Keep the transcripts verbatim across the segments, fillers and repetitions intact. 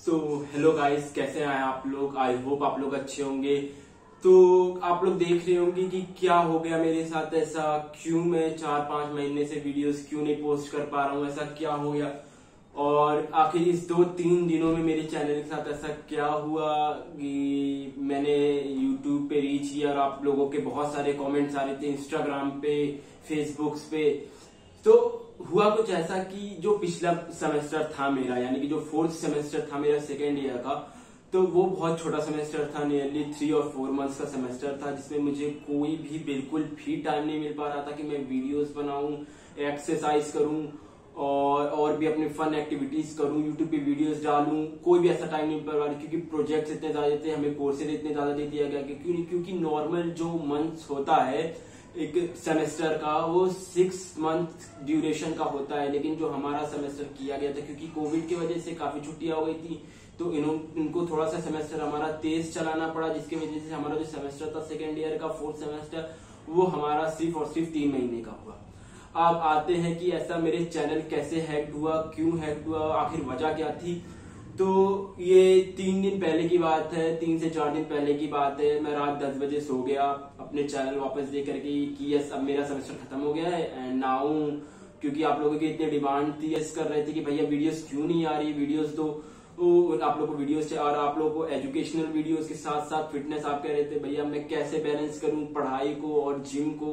तो hello guys, कैसे हैं आप लोग। आई होप आप लोग अच्छे होंगे। तो आप लोग देख रहे होंगे कि क्या हो गया मेरे साथ, ऐसा क्यों मैं चार पांच महीने से वीडियोस क्यों नहीं पोस्ट कर पा रहा हूँ, ऐसा क्या हो गया। और आखिर इस दो तीन दिनों में मेरे चैनल के साथ ऐसा क्या हुआ कि मैंने यूट्यूब पे रीच किया और आप लोगों के बहुत सारे कमेंट्स आ रहे थे इंस्टाग्राम पे, फेसबुक पे। तो हुआ कुछ ऐसा कि जो पिछला सेमेस्टर था मेरा, यानी कि जो फोर्थ सेमेस्टर था मेरा सेकेंड ईयर का, तो वो बहुत छोटा सेमेस्टर था, नियरली थ्री और फोर मंथ्स का सेमेस्टर था, जिसमें मुझे कोई भी बिल्कुल भी टाइम नहीं मिल पा रहा था कि मैं वीडियोस बनाऊं, एक्सरसाइज करूं और और भी अपने फन एक्टिविटीज करूं, यूट्यूब पे वीडियोस डालूं। कोई भी ऐसा टाइम नहीं मिल पा रहा था क्योंकि प्रोजेक्ट्स इतने ज्यादा थे, हमें कोर्सेज इतने ज्यादा दे दिया गया। क्यों? क्योंकि नॉर्मल जो मंथ्स होता है एक सेमेस्टर का, वो सिक्स मंथ ड्यूरेशन का होता है, लेकिन जो हमारा सेमेस्टर किया गया था, क्योंकि कोविड की वजह से काफी छुट्टियां हो गई थी, तो इन्हों इनको थोड़ा सा सेमेस्टर हमारा तेज चलाना पड़ा, जिसकी वजह से हमारा जो सेमेस्टर था सेकेंड ईयर का फोर्थ सेमेस्टर, वो हमारा सिर्फ और सिर्फ तीन महीने का हुआ। अब आते हैं कि ऐसा मेरे चैनल कैसे हैक हुआ, क्यों हैक हुआ, आखिर वजह क्या थी। तो ये तीन दिन पहले की बात है, तीन से चार दिन पहले की बात है। मैं रात दस बजे सो गया, अपने चैनल वापस देख करके कि यस अब मेरा सेमेस्टर खत्म हो गया है एंड नाउ, क्योंकि आप लोगों की इतनी डिमांड थी, यस कर रहे थे कि भैया वीडियोस क्यों नहीं आ रही, वीडियोस दो। आप लोगों को वीडियोस और आप लोगों को एजुकेशनल वीडियोस के साथ साथ फिटनेस आप कह रहे थे भैया मैं कैसे बैलेंस करूं पढ़ाई को और जिम को।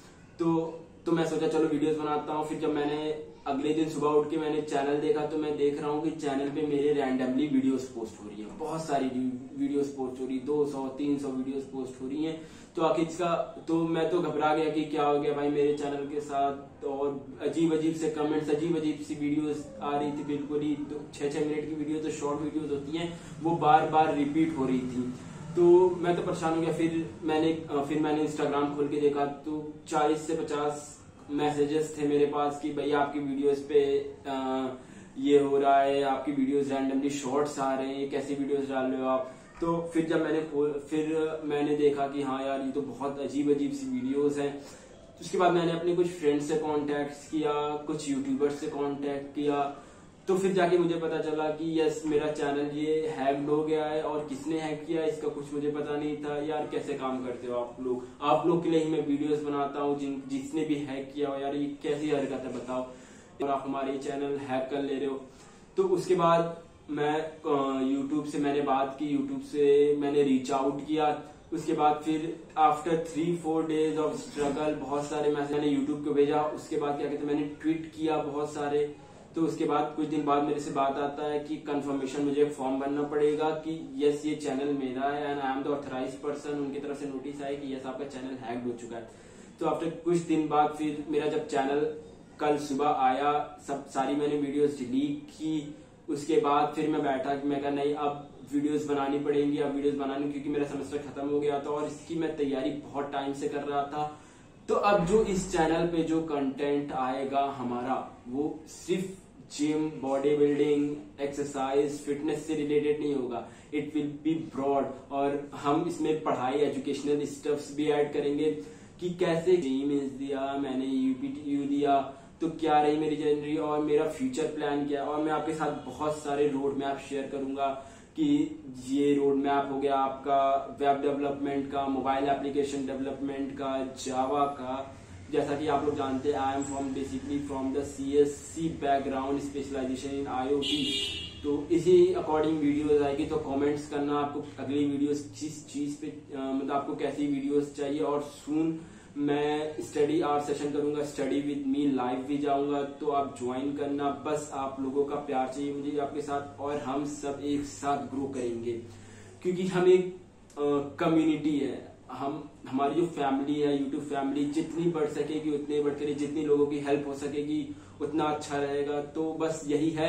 तो तो मैं सोचा चलो वीडियोस बनाता हूँ। फिर जब मैंने अगले दिन सुबह उठ के मैंने चैनल देखा, तो मैं देख रहा हूँ कि चैनल पे मेरे रैंडमली वीडियोस पोस्ट हो रही है, बहुत सारी वीडियोस पोस्ट हो रही, दो सौ तीन सौ वीडियोस पोस्ट हो रही हैं। तो आखिर इसका तो मैं तो घबरा गया कि क्या हो गया भाई मेरे चैनल के साथ। और अजीब अजीब से कमेंट्स, अजीब अजीब सी वीडियोस आ रही थी, बिल्कुल ही छह छह मिनट की वीडियो तो शॉर्ट वीडियोस होती हैं, वो बार बार रिपीट हो रही थी। तो मैं तो परेशान हो गया। फिर मैंने फिर मैंने इंस्टाग्राम खोल के देखा, तो चालीस से पचास मैसेजेस थे मेरे पास कि भैया आपकी वीडियोस पे आ, ये हो रहा है, आपकी वीडियोस रैंडमली शॉर्ट्स आ रहे हैं, कैसी वीडियोस डाल रहे हो आप। तो फिर जब मैंने फिर मैंने देखा कि हाँ यार ये तो बहुत अजीब अजीब सी वीडियोस हैं। उसके बाद मैंने अपने कुछ फ्रेंड्स से कांटेक्ट किया, कुछ यूट्यूबर्स से कांटेक्ट किया, तो फिर जाके मुझे पता चला कि यस मेरा चैनल ये हैक्ड हो गया है। और किसने हैक किया इसका कुछ मुझे पता नहीं था। यार कैसे काम करते हो आप लोग, आप लोग के लिए ही मैं वीडियोस बनाता हूँ। जिन जिसने भी हैक किया हो, यार ये कैसी हरकत है बताओ, और आप हमारे चैनल हैक कर ले रहे हो। तो उसके बाद मैं यूट्यूब से मैंने बात की, यूट्यूब से मैंने रीच आउट किया। उसके बाद फिर after three four days of struggle बहुत सारे मैसेज मैंने यूट्यूब को भेजा। उसके बाद क्या कहते हैं, मैंने ट्वीट किया बहुत सारे। तो उसके बाद कुछ दिन बाद मेरे से बात आता है कि कंफर्मेशन मुझे फॉर्म भरना पड़ेगा कि यस ये चैनल मेरा है and I am the authorise person. उनकी तरफ से नोटिस आया कि यस आपका चैनल हैक्ड हो चुका है। तो आफ्टर कुछ दिन बाद फिर मेरा जब चैनल कल सुबह आया, सब सारी मैंने वीडियोस डिलीट की। उसके बाद फिर मैं बैठा कि मैं कहा नहीं अब वीडियोस बनानी पड़ेंगी, अब वीडियोस बनानी, क्योंकि मेरा सेमेस्टर खत्म हो गया था और इसकी मैं तैयारी बहुत टाइम से कर रहा था। तो अब जो इस चैनल पे जो कंटेंट आएगा हमारा, वो सिर्फ gym, body building, exercise, fitness से रिलेटेड नहीं होगा। इट विल बी ब्रॉड, और हम इसमें पढ़ाई, एजुकेशनल स्टफ्स भी ऐड करेंगे कि कैसे मेंस दिया मैंने, यूपीटीयू दिया, तो क्या रही मेरी जर्नी और मेरा फ्यूचर प्लान क्या है। और मैं आपके साथ बहुत सारे रोड मैप शेयर करूंगा कि ये रोड मैप हो गया आपका वेब डेवलपमेंट का, मोबाइल एप्लीकेशन डेवलपमेंट का, जावा का। जैसा कि आप लोग जानते हैं I am from basically from the C S C background, specialisation in IoT. तो इसी अकॉर्डिंग वीडियोस आएगी, तो कमेंट्स करना आपको अगली वीडियोस किस चीज पे, मतलब आपको कैसी वीडियोस चाहिए। और सून मैं स्टडी आवर सेशन करूंगा, स्टडी विद मी लाइव भी जाऊंगा, तो आप ज्वाइन करना। बस आप लोगों का प्यार चाहिए मुझे आपके साथ, और हम सब एक साथ ग्रो करेंगे, क्योंकि हम एक कम्युनिटी है। हम हमारी जो फैमिली है, यूट्यूब फैमिली, जितनी बढ़ सकेगी उतनी बढ़ करेगी, जितनी लोगों की हेल्प हो सकेगी उतना अच्छा रहेगा। तो बस यही है।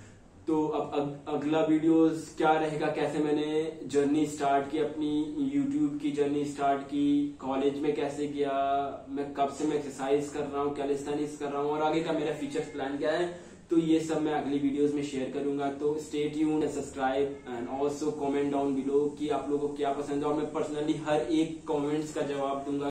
तो अब अग, अगला वीडियोस क्या रहेगा, कैसे मैंने जर्नी स्टार्ट की, अपनी यूट्यूब की जर्नी स्टार्ट की, कॉलेज में कैसे किया, मैं कब से मैं एक्सरसाइज कर रहा हूँ, कैलिस्थेनिक्स कर रहा हूँ, और आगे का मेरा फ्यूचर प्लान क्या है, तो ये सब मैं अगली वीडियोस में शेयर करूंगा। तो stay tuned, subscribe and also comment down below कि आप लोगों को क्या पसंद है, और मैं पर्सनली हर एक कमेंट्स का जवाब दूंगा।